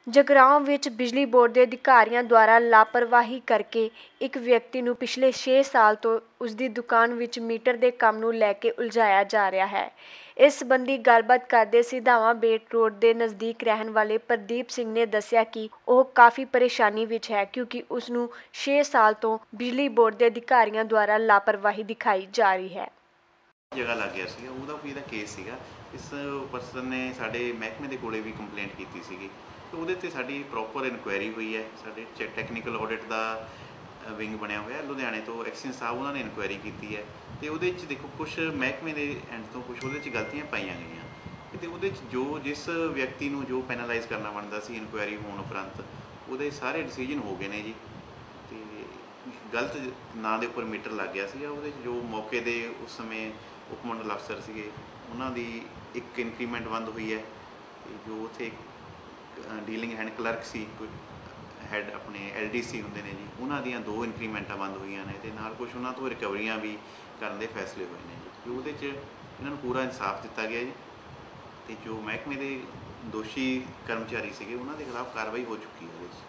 ਜਗਰਾਓਂ ਵਿੱਚ ਬਿਜਲੀ ਬੋਰਡ ਦੇ ਅਧਿਕਾਰੀਆਂ ਦੁਆਰਾ ਲਾਪਰਵਾਹੀ ਕਰਕੇ ਇੱਕ ਵਿਅਕਤੀ ਨੂੰ ਪਿਛਲੇ 6 ਸਾਲ ਤੋਂ ਉਸ ਦੀ ਦੁਕਾਨ ਵਿੱਚ ਮੀਟਰ ਦੇ ਕੰਮ ਨੂੰ ਲੈ ਕੇ ਉਲਝਾਇਆ ਜਾ ਰਿਹਾ ਹੈ। ਇਸ ਸੰਬੰਧੀ ਗੱਲਬਾਤ ਕਰਦੇ ਸਿਧਾਵਾਂ ਬੇਟ ਰੋਡ ਦੇ ਨਜ਼ਦੀਕ ਰਹਿਣ ਵਾਲੇ ਪ੍ਰਦੀਪ ਸਿੰਘ ਨੇ ਦੱਸਿਆ ਕਿ ਉਹ ਕਾਫੀ ਪਰੇਸ਼ਾਨੀ ਵਿੱਚ ਹੈ ਕਿਉਂਕਿ ਉਸ ਨੂੰ 6 ਸਾਲ ਤੋਂ ਬਿਜਲੀ ਬੋਰਡ ਦੇ ਅਧਿਕਾਰੀਆਂ ਦੁਆਰਾ ਲਾਪਰਵਾਹੀ ਦਿਖਾਈ ਜਾ ਰਹੀ ਹੈ। जगह लग गया सीगा ਉਹਦਾ ਕੋਈ ਇਹਦਾ ਕੇਸ ਸੀਗਾ। ਇਸ ਪਰਸਨ ਨੇ ਸਾਡੇ ਮਹਿਕਮੇ ਦੇ ਕੋਲੇ ਵੀ ਕੰਪਲੇਂਟ ਕੀਤੀ ਸੀਗੀ ਤੇ ਉਹਦੇ ਤੇ ਸਾਡੀ ਪ੍ਰੋਪਰ ਇਨਕੁਆਇਰੀ ਹੋਈ ਹੈ। ਸਾਡੇ ਟੈਕਨੀਕਲ ਆਡਿਟ ਦਾ ਵਿੰਗ ਬਣਿਆ ਹੋਇਆ ਲੁਧਿਆਣੇ ਤੋਂ ਐਕਸ਼ਨ ਸਾਹਿਬ ਉਹਨਾਂ ਨੇ ਇਨਕੁਆਇਰੀ ਕੀਤੀ ਹੈ ਤੇ ਉਹਦੇ ਵਿੱਚ ਦੇਖੋ ਕੁਝ ਮਹਿਕਮੇ ਦੇ ਐਂਡ ਤੋਂ ਕੁਝ ਉਹਦੇ 'ਚ ਗਲਤੀਆਂ ਪਾਈਆਂ ਗਈਆਂ ਤੇ ਉਹਦੇ 'ਚ ਜੋ ਜਿਸ ਵਿਅਕਤੀ ਨੂੰ ਜੋ ਪੈਨਲਾਈਜ਼ ਕਰਨਾ ਬਣਦਾ ਸੀ ਇਨਕੁਆਇਰੀ ਹੋਣ ਉਪਰੰਤ ਉਹਦੇ ਸਾਰੇ ਡਿਸੀਜਨ ਹੋ ਗਏ ਨੇ ਜੀ ਤੇ ਗਲਤ ਨਾਂ ਦੇ ਉੱਪਰ ਮੀਟਰ ਲੱਗ ਗਿਆ ਸੀਗਾ। ਉਹਦੇ 'ਚ ਜੋ ਮੌਕੇ ਦੇ ਉਸ ਸਮੇਂ ਉਪ ਮੰਡਲ ਅਫਸਰ ਸੀਗੇ ਉਹਨਾਂ ਦੀ ਇੱਕ ਇਨਕਰੀਮੈਂਟ ਬੰਦ ਹੋਈ ਹੈ ਤੇ ਜੋ ਉੱਥੇ ਡੀਲਿੰਗ ਹੈਂਡ ਕਲਰਕ ਸੀ ਕੋਈ ਹੈਡ ਆਪਣੇ LDC ਹੁੰਦੇ ਨੇ ਜੀ ਉਹਨਾਂ ਦੀਆਂ 2 ਇਨਕਰੀਮੈਂਟਾਂ ਬੰਦ ਹੋਈਆਂ ਨੇ ਤੇ ਨਾਲ ਕੁਝ ਉਹਨਾਂ ਤੋਂ ਰਿਕਵਰੀਆਂ ਵੀ ਕਰਨ ਦੇ ਫੈਸਲੇ ਹੋਏ ਨੇ ਜੀ। ਉਹਦੇ 'ਚ ਇਹਨਾਂ ਨੂੰ ਪੂਰਾ ਇਨਸਾਫ ਦਿੱਤਾ ਗਿਆ ਜੀ ਤੇ ਜੋ ਮਹਿਕਮੇ ਦੇ ਦੋਸ਼ੀ ਕਰਮਚਾਰੀ ਸੀਗੇ ਉਹਨਾਂ ਦੇ ਖਿਲਾਫ ਕਾਰਵਾਈ ਹੋ ਚੁੱਕੀ ਹੈ। ਉਹਦੇ 'ਚ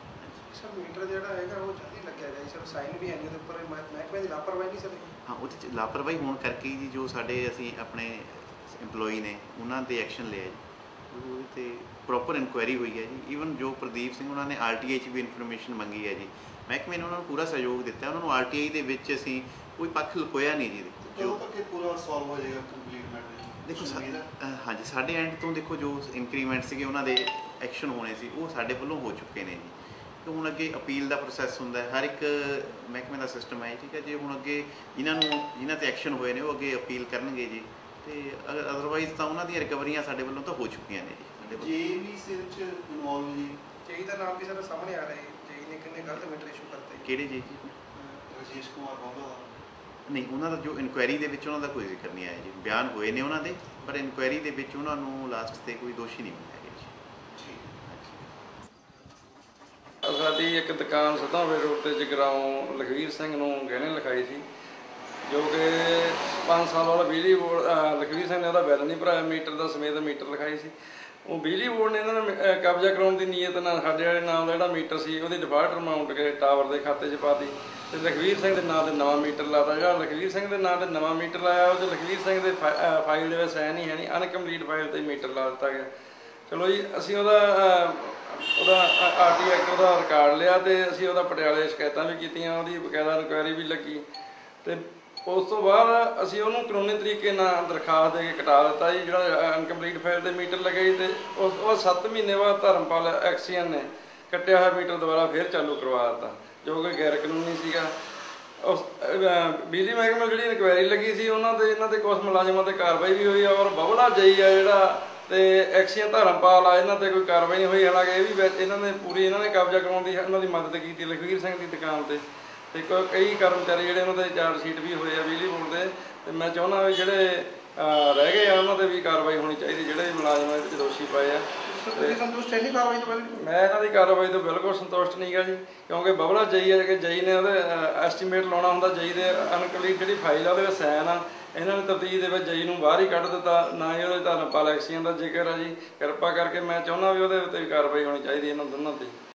सर मीटर जोड़ा है वो जल्दी लग गया जी सर साइन भी है नहीं उपर महकमे की लापरवाही नहीं सर। हाँ वो लापरवाही होने करके जी जो साढ़े असी अपने इंपलॉई ने उन्होंने एक्शन लिया जी वो प्रॉपर इंक्वायरी हुई है जी। ईवन जो प्रदीप सिंह उन्होंने RTI भी इन्फॉर्मेशन मंगी है जी महकमे ने उन्होंने पूरा सहयोग दिता उन्होंने RTI के असी कोई पक्ष लुकोया नहीं जी जो पूरा सॉल्व हो जाएगा कंप्लीट देखो हाँ जी साढ़े एंड तो देखो जो इंक्रीमेंट से उन्होंने एक्शन होने से वो साढ़े वालों हो चुके हैं जी तो हुण अगे अपील का प्रोसैस होंदा है हर एक महकमे का सिस्टम है ठीक है जी। हुण अगे जिन्हां ते एक्शन होए ने वो अगे अपील करनगे जी ते अदरवाइज तो उन्हां रिकवरियां साडे वल्लों तो हो चुकियां ने जी। जेई सिर च इन्वॉल्व जी जेई दा नाम भी सर सामने आ रहा है जेई ने कितने गलत मीटर इशू करते किहड़े जी राजेश कुमार बोंगा नहीं उन्हां दा जो इनकुआयरी दे विच उन्हां दा कोई जिक्र नहीं आया जी बयान होए ने उन्हां दे पर इनकुआयरी दे विच उन्हां नूं लास्ट ते कोई दोषी नहीं मिलिਆ साडी एक दुकान सिधावे रोड ते जगराओं लखवीर सिंह नूं गहने लिखाई सी जो कि 5 साल वाला बिजली बोर्ड लखवीर सिंह ने उहदा बिल नहीं भराया मीटर दा समेत मीटर लिखाई सी वो बिजली बोर्ड ने इन्होंने कब्जा कराउण दी नीयत नाल साडे वाले नाम दा जिहड़ा मीटर सी उहदी डिफाल्ट अमाउंट के टावर के खाते च पाती ते लखवीर सिंह दे नाम ते नवां मीटर लाता जिहड़ा लखवीर सिंह दे नाम ते नवां मीटर लाया उह लखवीर सिंह दे फाइल दे विच साइन ही है नहीं अनकंप्लीट फाइल ते मीटर ला दित्ता गया। चलो जी असीं ਉਹਦਾ RTI ਐਕਟ ਦਾ ਰਿਕਾਰਡ ਲਿਆ ਤੇ ਅਸੀਂ ਉਹਦਾ ਪਟਿਆਲੇ ਸ਼ਿਕਾਇਤਾਂ ਵੀ ਕੀਤੀਆਂ ਉਹਦੀ ਬਕਾਇਦਾ ਇਨਕੁਆਇਰੀ ਵੀ ਲੱਗੀ ਤੇ ਉਸ ਤੋਂ ਬਾਅਦ ਅਸੀਂ ਉਹਨੂੰ ਕਾਨੂੰਨੀ ਤਰੀਕੇ ਨਾਲ ਦਰਖਾਸਤ ਦੇ ਕੇ ਕਟਾ ਦਿੱਤਾ ਜੀ ਜਿਹੜਾ ਅਨਕੰਪਲੀਟ ਫਾਈਲ ਤੇ ਮੀਟਰ ਲੱਗਿਆ ਤੇ ਉਹ 7 ਮਹੀਨੇ ਬਾਅਦ ਧਰਮਪਾਲ ਐਕਸੀਅਨ ਨੇ ਕੱਟਿਆ ਹੋਇਆ ਮੀਟਰ ਦੁਬਾਰਾ ਫਿਰ ਚਾਲੂ ਕਰਵਾ ਦਿੱਤਾ ਜੋ ਕਿ ਗੈਰ ਕਾਨੂੰਨੀ ਸੀਗਾ। ਉਸ ਬਿਜਲੀ ਮਹਿਕਮੇ ਜਿਹੜੀ ਇਨਕੁਆਇਰੀ ਲੱਗੀ ਸੀ ਇਹਨਾਂ ਦੇ ਕੁਝ ਮੁਲਾਜ਼ਮਾਂ ਤੇ ਕਾਰਵਾਈ ਵੀ ਹੋਈ ਔਰ ਬਬਲਾ ਜਈ ਆ ਜਿਹੜਾ ਤੇ ਐਕਸੀਅਨ ਧਰਮਪਾਲ ਆ ਇਹਨਾਂ ਤੇ ਕੋਈ ਕਾਰਵਾਈ ਨਹੀਂ ਹੋਈ। ਹਾਲਾਂਕਿ ਇਹ ਵੀ ਇਹਨਾਂ ਨੇ ਪੂਰੀ ਇਹਨਾਂ ਨੇ ਕਬਜ਼ਾ ਕਰਾਉਣ ਦੀ ਇਹਨਾਂ ਦੀ ਮਦਦ ਕੀਤੀ ਲਖਵੀਰ ਸਿੰਘ ਦੀ ਦੁਕਾਨ ਤੇ ਕਈ ਕਰਮਚਾਰੀ ਜਿਹੜੇ ਉਹਨਾਂ ਦੇ ਚਾਰਜ ਸ਼ੀਟ ਵੀ ਹੋਏ ਆ ਬਿਜਲੀ ਬੋਰਡ ਦੇ ਤੇ ਮੈਂ ਚਾਹੁੰਦਾ ਵੀ ਜਿਹੜੇ ਰਹਿ ਗਏ ਆ ਉਹਨਾਂ ਤੇ ਵੀ ਕਾਰਵਾਈ ਹੋਣੀ ਚਾਹੀਦੀ ਜਿਹੜੇ ਮੁਲਾਜ਼ਮ ਇਹਦੇ 'ਚ ਦੋਸ਼ੀ ਪਏ ਆ। ਸੰਤੁਸ਼ਟ ਹੈ ਨਹੀਂ ਕਾਰਵਾਈ ਤੋਂ ਮੈਂ ਇਹਨਾਂ ਦੀ ਕਾਰਵਾਈ ਤੋਂ ਬਿਲਕੁਲ ਸੰਤੁਸ਼ਟ ਨਹੀਂ ਗਾ ਜੀ ਕਿਉਂਕਿ ਬਬਲਾ ਜਈ ਹੈ ਕਿ ਜਈ ਨੇ ਉਹਦੇ ਐਸਟੀਮੇਟ ਲਾਉਣਾ ਹੁੰਦਾ ਜਈ ਦੇ ਅਨਕੰਪਲੀਟ ਜਿਹੜੀ ਫਾਈਲ ਆ ਉਹਦੇ ਵਿੱਚ ਸਾਈਨ ਆ ਇਹਨਾਂ ਨੇ ਤਫਤੀਸ਼ ਦੇ ਵਿੱਚ ਜਈ ਨੂੰ ਬਾਹਰ ਹੀ ਕੱਢ ਦਿੱਤਾ ਨਾ ਹੀ ਉਹਦੇ ਧਰਮਪਾਲ ਐਕਸੀਅਨ ਦਾ ਜ਼ਿਕਰ ਆ ਜੀ। ਕਿਰਪਾ ਕਰਕੇ ਮੈਂ ਚਾਹੁੰਦਾ ਵੀ ਉਹਦੇ ਉੱਤੇ ਵੀ ਕਾਰਵਾਈ ਹੋਣੀ ਚਾਹੀਦੀ ਇਹਨਾਂ ਦੋਨਾਂ 'ਤੇ।